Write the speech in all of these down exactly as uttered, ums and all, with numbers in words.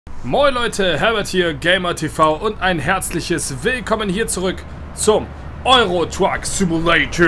Moin Leute, Herbert hier, Gamer T V und ein herzliches Willkommen hier zurück zum Euro Truck Simulator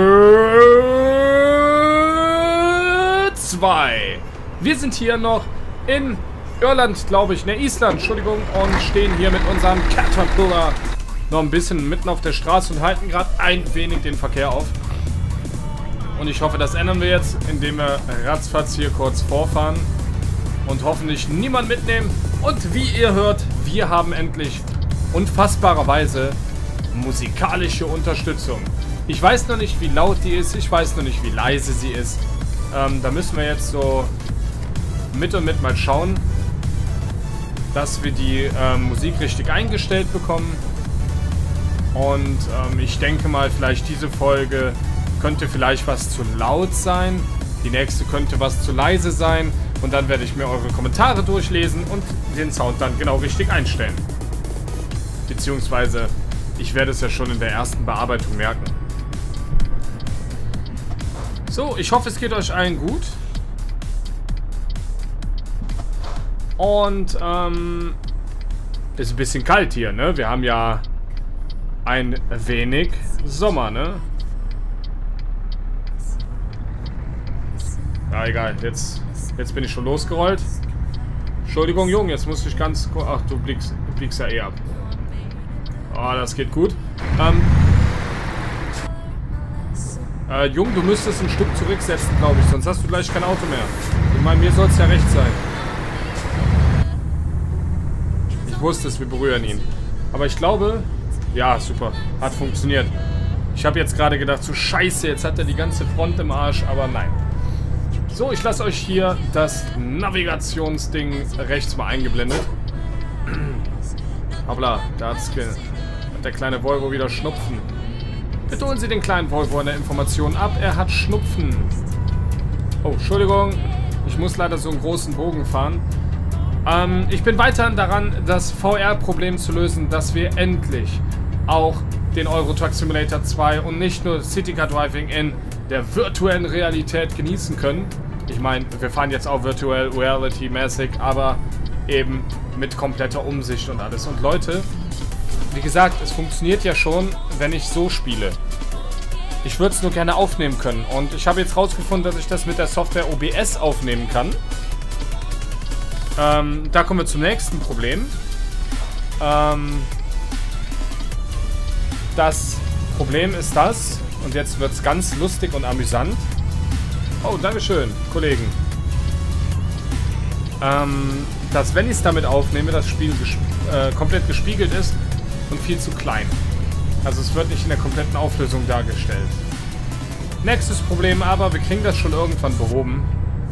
zwei. Wir sind hier noch in Irland, glaube ich, ne, Island, Entschuldigung, und stehen hier mit unserem Caterpillar noch ein bisschen mitten auf der Straße und halten gerade ein wenig den Verkehr auf. Und ich hoffe, das ändern wir jetzt, indem wir ratzfatz hier kurz vorfahren und hoffentlich niemand mitnehmen. Und wie ihr hört, wir haben endlich unfassbarerweise musikalische Unterstützung. Ich weiß noch nicht, wie laut die ist, ich weiß noch nicht, wie leise sie ist. Ähm, da müssen wir jetzt so mit und mit mal schauen, dass wir die ähm, Musik richtig eingestellt bekommen. Und ähm, ich denke mal, vielleicht diese Folge könnte vielleicht was zu laut sein. Die nächste könnte was zu leise sein. Und dann werde ich mir eure Kommentare durchlesen und den Sound dann genau richtig einstellen. Beziehungsweise, ich werde es ja schon in der ersten Bearbeitung merken. So, ich hoffe, es geht euch allen gut. Und, ähm, ist ein bisschen kalt hier, ne? Wir haben ja ein wenig Sommer, ne? Ja, egal, jetzt... Jetzt bin ich schon losgerollt. Entschuldigung, Junge, jetzt muss ich ganz... Ach, du blickst, du blickst ja eh ab. Oh, das geht gut. Ähm... Äh, Junge, du müsstest ein Stück zurücksetzen, glaube ich. Sonst hast du gleich kein Auto mehr. Ich meine, mir soll es ja recht sein. Ich wusste es, wir berühren ihn. Aber ich glaube... Ja, super. Hat funktioniert. Ich habe jetzt gerade gedacht, so scheiße, jetzt hat er die ganze Front im Arsch. Aber nein. So, ich lasse euch hier das Navigationsding rechts mal eingeblendet. Hoppla, da hat's ge hat der kleine Volvo wieder Schnupfen. Bitte holen Sie den kleinen Volvo an der Information ab. Er hat Schnupfen. Oh, Entschuldigung. Ich muss leider so einen großen Bogen fahren. Ähm, ich bin weiterhin daran, das V R-Problem zu lösen, dass wir endlich auch den Euro Truck Simulator zwei und nicht nur City Car Driving in der virtuellen Realität genießen können. Ich meine, wir fahren jetzt auch Virtual Reality mäßig, aber eben mit kompletter Umsicht und alles. Und Leute, wie gesagt, es funktioniert ja schon, wenn ich so spiele. Ich würde es nur gerne aufnehmen können. Und ich habe jetzt rausgefunden, dass ich das mit der Software O B S aufnehmen kann. Ähm, da kommen wir zum nächsten Problem. Ähm, das Problem ist das, und jetzt wird es ganz lustig und amüsant. Oh, dankeschön, Kollegen. Ähm, dass, wenn ich es damit aufnehme, das Spiel gesp äh, komplett gespiegelt ist und viel zu klein. Also es wird nicht in der kompletten Auflösung dargestellt. Nächstes Problem aber, wir kriegen das schon irgendwann behoben.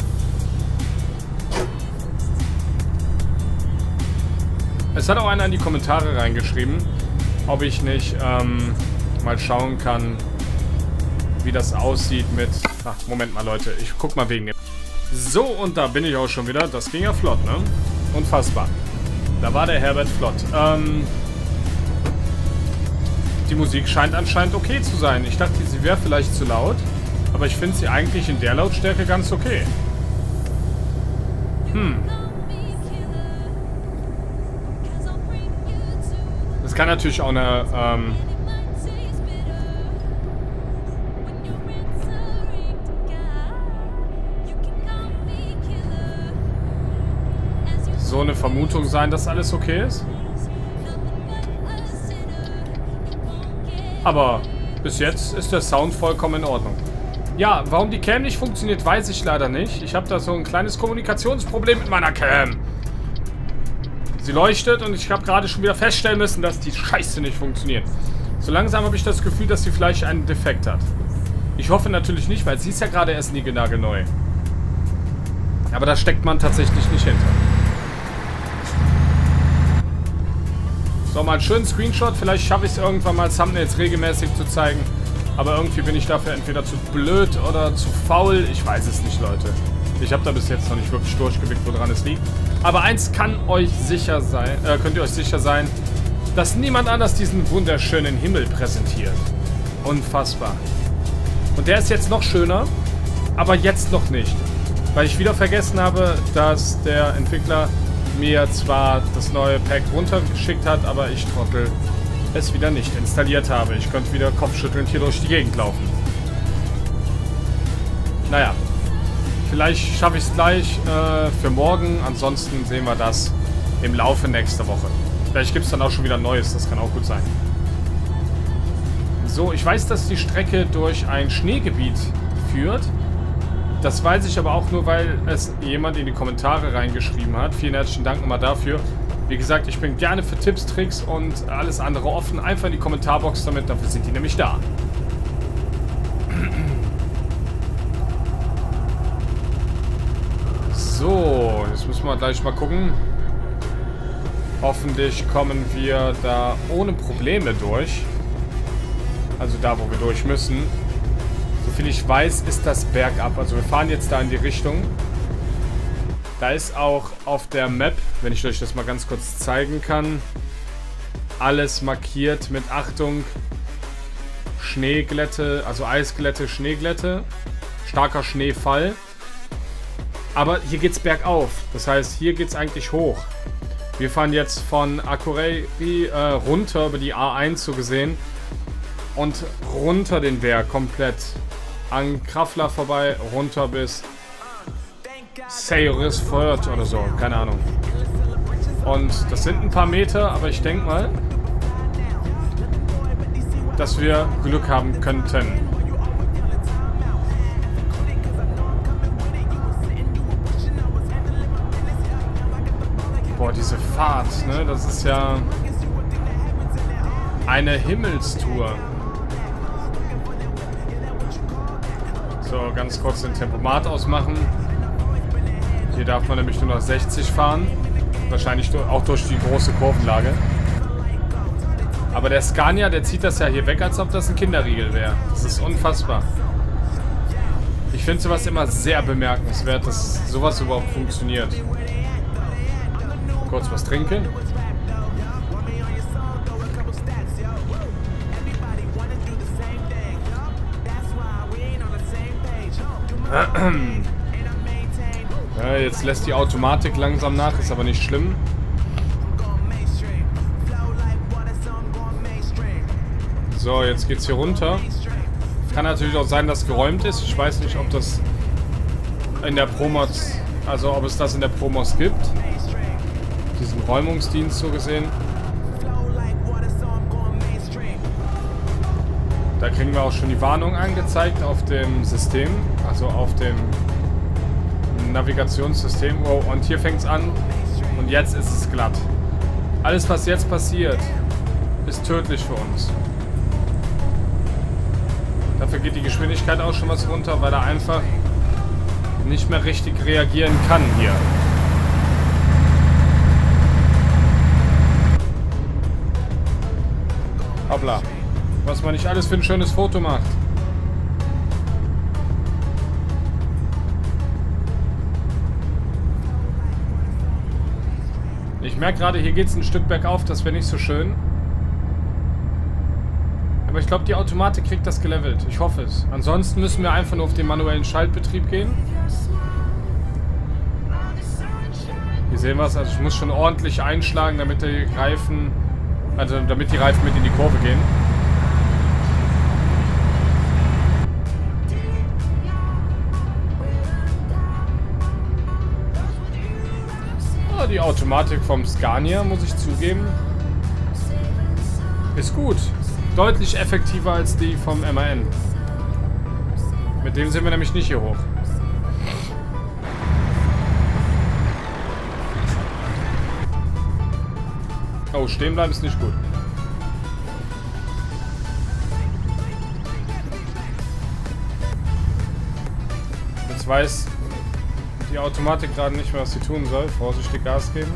Es hat auch einer in die Kommentare reingeschrieben, ob ich nicht ähm, mal schauen kann, wie das aussieht mit... Ach, Moment mal, Leute. Ich guck mal wegen dem... So, und da bin ich auch schon wieder. Das ging ja flott, ne? Unfassbar. Da war der Herbert flott. Ähm... Die Musik scheint anscheinend okay zu sein. Ich dachte, sie wäre vielleicht zu laut. Aber ich finde sie eigentlich in der Lautstärke ganz okay. Hm. Das kann natürlich auch eine... Ähm, so eine Vermutung sein, dass alles okay ist. Aber bis jetzt ist der Sound vollkommen in Ordnung. Ja, warum die Cam nicht funktioniert, weiß ich leider nicht. Ich habe da so ein kleines Kommunikationsproblem mit meiner Cam. Sie leuchtet und ich habe gerade schon wieder feststellen müssen, dass die Scheiße nicht funktioniert. So langsam habe ich das Gefühl, dass sie vielleicht einen Defekt hat. Ich hoffe natürlich nicht, weil sie ist ja gerade erst niegelnagelneu. Aber da steckt man tatsächlich nicht hinter. So, mal einen schönen Screenshot. Vielleicht schaffe ich es irgendwann mal, Thumbnails regelmäßig zu zeigen. Aber irgendwie bin ich dafür entweder zu blöd oder zu faul. Ich weiß es nicht, Leute. Ich habe da bis jetzt noch nicht wirklich durchgeblickt, woran es liegt. Aber eins kann euch sicher sein, äh, könnt ihr euch sicher sein, dass niemand anders diesen wunderschönen Himmel präsentiert. Unfassbar. Und der ist jetzt noch schöner, aber jetzt noch nicht. Weil ich wieder vergessen habe, dass der Entwickler mir zwar das neue Pack runtergeschickt hat, aber ich, Trottel, es wieder nicht installiert habe. Ich könnte wieder kopfschüttelnd hier durch die Gegend laufen. Naja, vielleicht schaffe ich es gleich äh, für morgen. Ansonsten sehen wir das im Laufe nächster Woche. Vielleicht gibt es dann auch schon wieder Neues, das kann auch gut sein. So, ich weiß, dass die Strecke durch ein Schneegebiet führt. Das weiß ich aber auch nur, weil es jemand in die Kommentare reingeschrieben hat. Vielen herzlichen Dank nochmal dafür. Wie gesagt, ich bin gerne für Tipps, Tricks und alles andere offen. Einfach in die Kommentarbox damit, dafür sind die nämlich da. So, jetzt müssen wir gleich mal gucken. Hoffentlich kommen wir da ohne Probleme durch. Also da, wo wir durch müssen. Soviel ich weiß, ist das bergab. Also wir fahren jetzt da in die Richtung. Da ist auch auf der Map, wenn ich euch das mal ganz kurz zeigen kann, alles markiert mit Achtung, Schneeglätte, also Eisglätte, Schneeglätte, starker Schneefall. Aber hier geht es bergauf. Das heißt, hier geht es eigentlich hoch. Wir fahren jetzt von Akureyri äh, runter über die A eins so gesehen. Und runter den Berg komplett. An Krafla vorbei, runter bis Seyrisford oder so. Keine Ahnung. Und das sind ein paar Meter, aber ich denke mal, dass wir Glück haben könnten. Boah, diese Fahrt, ne? Das ist ja eine Himmelstour. So, ganz kurz den Tempomat ausmachen. Hier darf man nämlich nur noch sechzig fahren. Wahrscheinlich auch durch die große Kurvenlage. Aber der Scania, der zieht das ja hier weg, als ob das ein Kinderriegel wäre. Das ist unfassbar. Ich finde sowas immer sehr bemerkenswert, dass sowas überhaupt funktioniert. Kurz was trinken. Ja, jetzt lässt die Automatik langsam nach, ist aber nicht schlimm. So, jetzt geht's hier runter. Kann natürlich auch sein, dass geräumt ist. Ich weiß nicht, ob das in der Promos, also ob es das in der Promos gibt. Diesen Räumungsdienst so gesehen. Da kriegen wir auch schon die Warnung angezeigt auf dem System, also auf dem Navigationssystem. Oh, und hier fängt es an und jetzt ist es glatt. Alles, was jetzt passiert, ist tödlich für uns. Dafür geht die Geschwindigkeit auch schon was runter, weil er einfach nicht mehr richtig reagieren kann hier. Hoppla. Was man nicht alles für ein schönes Foto macht. Ich merke gerade, hier geht es ein Stück bergauf, das wäre nicht so schön. Aber ich glaube, die Automatik kriegt das gelevelt. Ich hoffe es. Ansonsten müssen wir einfach nur auf den manuellen Schaltbetrieb gehen. Hier sehen wir es. Also ich muss schon ordentlich einschlagen, damit die Reifen, also damit die Reifen mit in die Kurve gehen. Die Automatik vom Scania, muss ich zugeben, ist gut. Deutlich effektiver als die vom M A N. Mit dem sind wir nämlich nicht hier hoch. Oh, stehen bleiben ist nicht gut. Jetzt weiß die Automatik gerade nicht mehr, was sie tun soll. Vorsichtig Gas geben.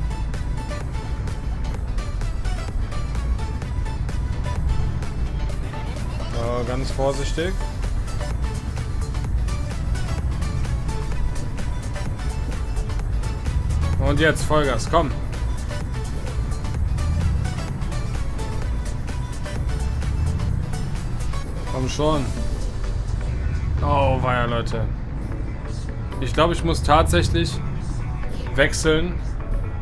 So, ganz vorsichtig. Und jetzt Vollgas, komm. Komm schon. Oh, weia, Leute. Ich glaube, ich muss tatsächlich wechseln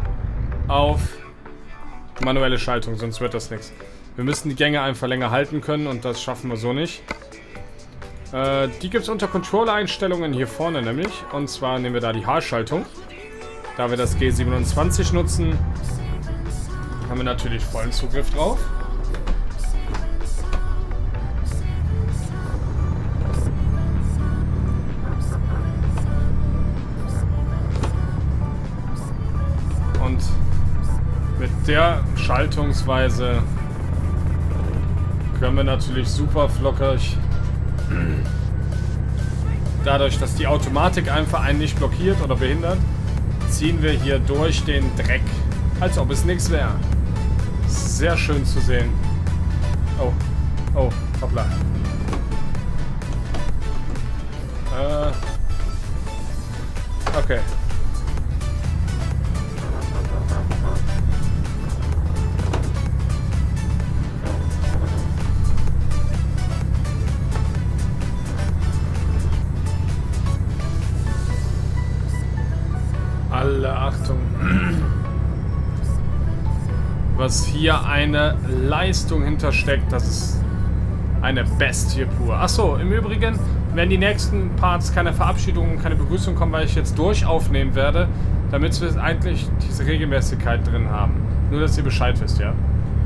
auf manuelle Schaltung, sonst wird das nichts. Wir müssen die Gänge einfach länger halten können und das schaffen wir so nicht. Äh, die gibt es unter Controller-Einstellungen hier vorne nämlich. Und zwar nehmen wir da die H-Schaltung. Da wir das G siebenundzwanzig nutzen, haben wir natürlich vollen Zugriff drauf. Und mit der Schaltungsweise können wir natürlich super flockig, dadurch, dass die Automatik einfach einen nicht blockiert oder behindert, ziehen wir hier durch den Dreck, als ob es nichts wäre. Sehr schön zu sehen. Oh, oh, hoppla. Äh, okay. Alle Achtung. Was hier eine Leistung hintersteckt, das ist eine Bestie pur. Achso, im Übrigen, wenn die nächsten Parts keine Verabschiedung, keine Begrüßung kommen, weil ich jetzt durch aufnehmen werde, damit wir eigentlich diese Regelmäßigkeit drin haben. Nur, dass ihr Bescheid wisst, ja?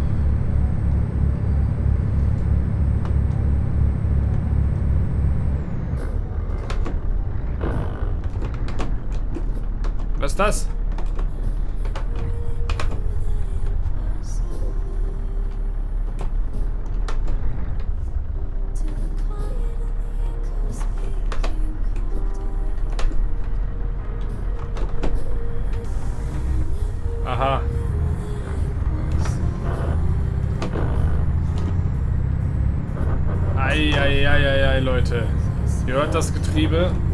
Was ist das? Aha. Eieieiei, Leute. Ihr hört das Getriebe.